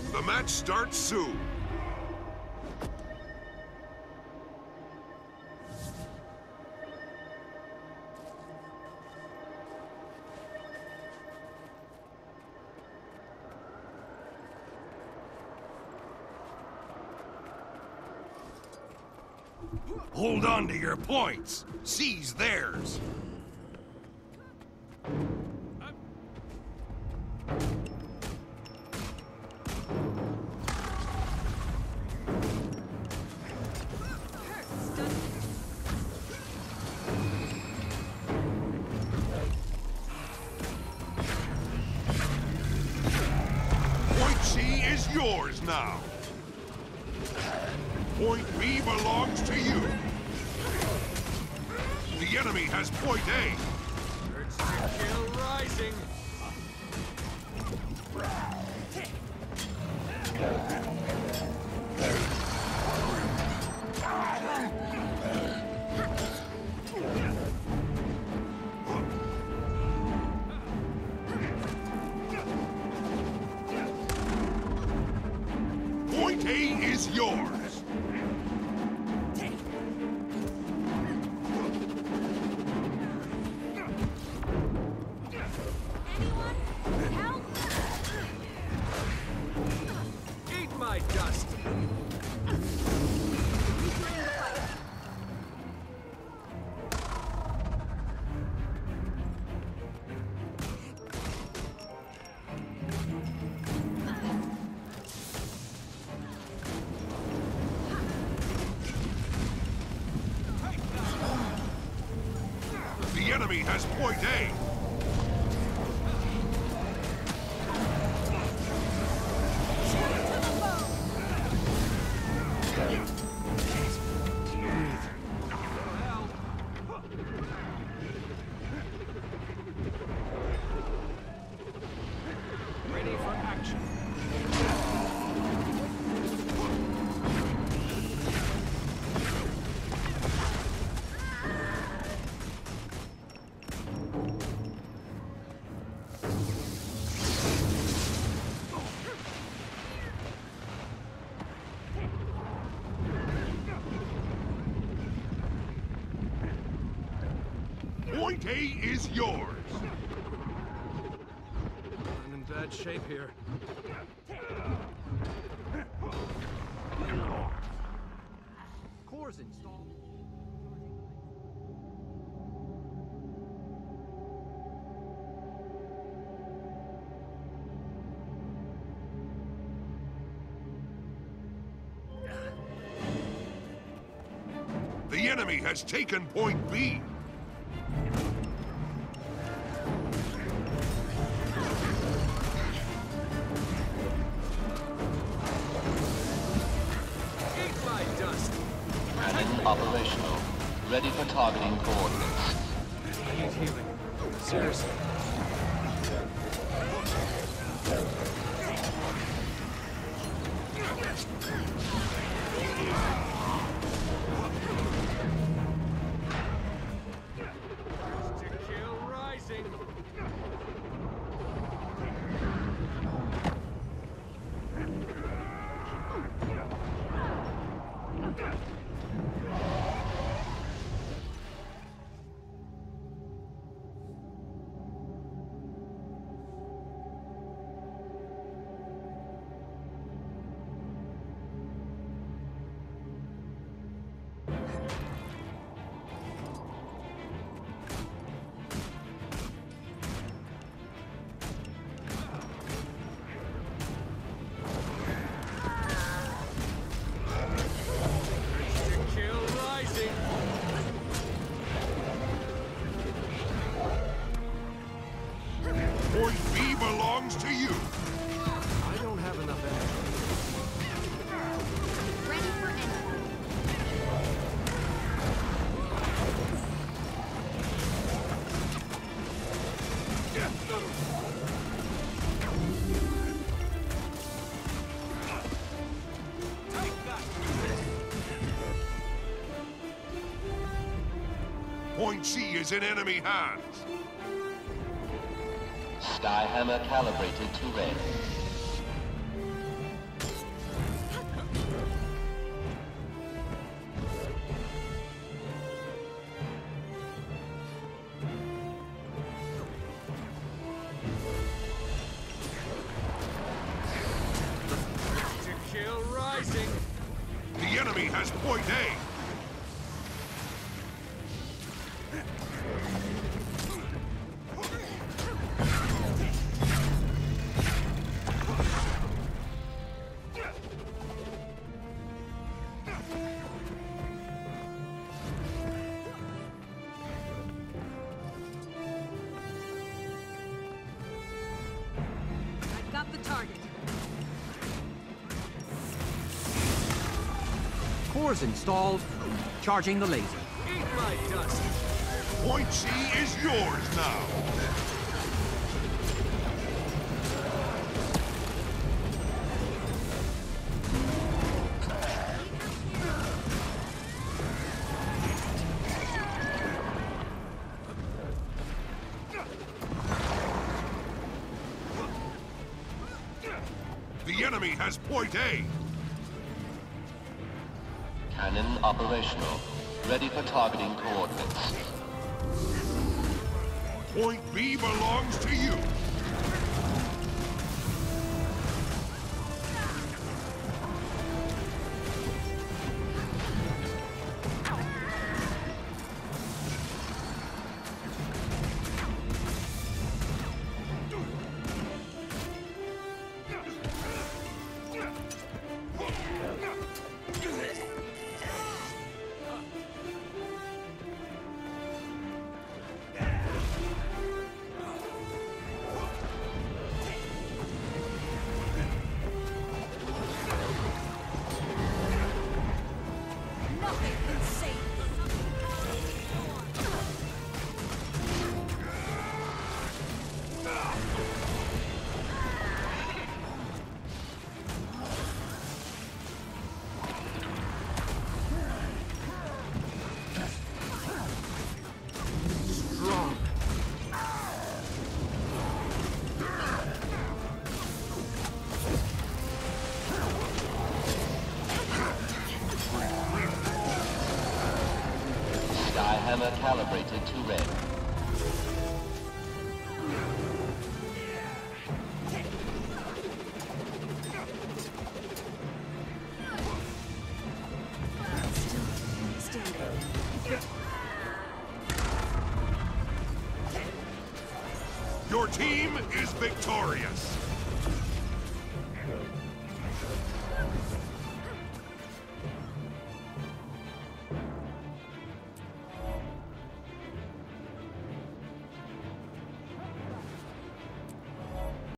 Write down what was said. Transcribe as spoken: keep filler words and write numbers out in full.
The match starts soon. Hold on to your points. Seize theirs. Point C is yours now. Point B belongs to you. The enemy has point A. Urge to kill rising. Point A is yours. Eat my dust. The enemy has point A. Ready for action. Point A is yours. I'm in bad shape here. Cores installed. The enemy has taken point B. Eat my dust. Cannon operational. Ready for targeting coordinates. I need healing. Seriously. Urge to kill rising. To kill rising. Point B belongs to you. I don't have enough energy. Ready for entry. Take that. Point C is in enemy hands. Skyhammer calibrated to red. has point A. I've got the target. Cores installed. Charging the laser. Eat my dust. Point C is yours now. The enemy has point A. Cannon operational. Ready for targeting coordinates. Point B belongs to you. Nothing can save Strong. Skyhammer calibrated to red. Your team is victorious.